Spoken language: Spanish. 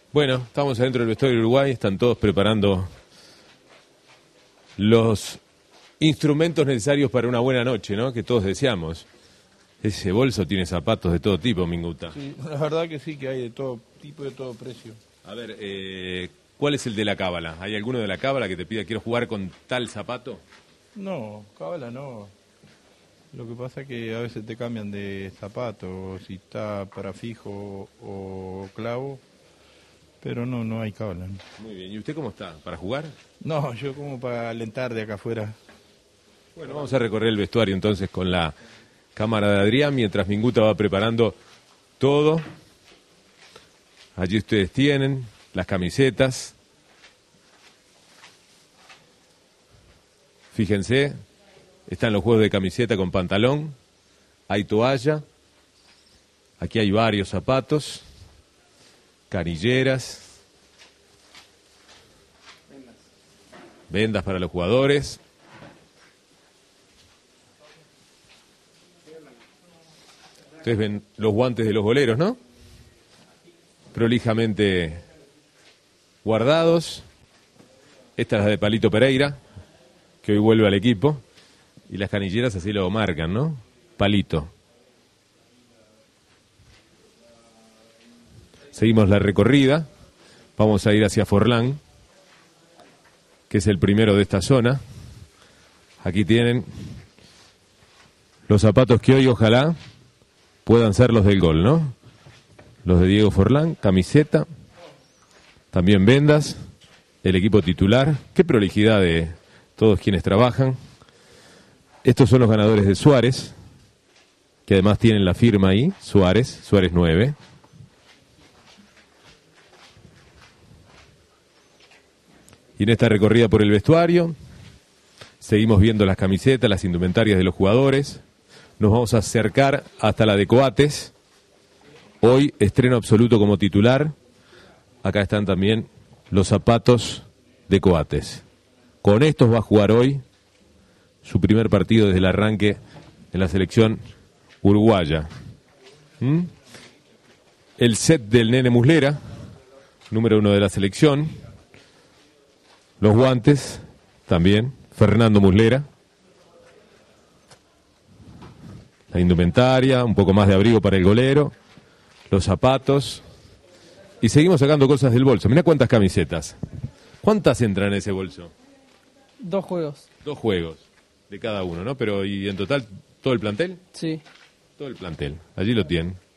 Bueno, estamos adentro del vestuario de Uruguay, están todos preparando los instrumentos necesarios para una buena noche, ¿no? Que todos deseamos. Ese bolso tiene zapatos de todo tipo, Minguta. Sí, la verdad que sí, que hay de todo tipo, de todo precio. A ver, ¿cuál es el de la cábala? ¿Hay alguno de la cábala que te pida quiero jugar con tal zapato? No, cábala no. Lo que pasa es que a veces te cambian de zapato, si está para fijo o clavo, pero no hay cábala. No. Muy bien, ¿y usted cómo está? ¿Para jugar? No, yo como para alentar de acá afuera. Bueno, vamos a recorrer el vestuario entonces con la cámara de Adrián, mientras Minguta va preparando todo. Allí ustedes tienen las camisetas. Fíjense, están los juegos de camiseta con pantalón, hay toalla, aquí hay varios zapatos, canilleras, vendas para los jugadores. Ustedes ven los guantes de los goleros, ¿no? Prolijamente guardados. Esta es la de Palito Pereira, que hoy vuelve al equipo. Y las canilleras así lo marcan, ¿no? Palito. Seguimos la recorrida. Vamos a ir hacia Forlán, que es el primero de esta zona. Aquí tienen los zapatos que hoy ojalá puedan ser los del gol, ¿no? Los de Diego Forlán, camiseta, también vendas, el equipo titular. Qué prolijidad de todos quienes trabajan. Estos son los ganadores de Suárez, que además tienen la firma ahí, Suárez 9. Y en esta recorrida por el vestuario, seguimos viendo las camisetas, las indumentarias de los jugadores. Nos vamos a acercar hasta la de Coates. Hoy estreno absoluto como titular. Acá están también los zapatos de Coates. Con estos va a jugar hoy su primer partido desde el arranque en la selección uruguaya. El set del Nene Muslera, número 1 de la selección. Los guantes, también, Fernando Muslera. La indumentaria, un poco más de abrigo para el golero. Los zapatos. Y seguimos sacando cosas del bolso. Mirá cuántas camisetas. ¿Cuántas entran en ese bolso? 2 juegos. 2 juegos de cada uno, ¿no? Pero, ¿y en total todo el plantel? Sí. Todo el plantel. Allí lo tienen.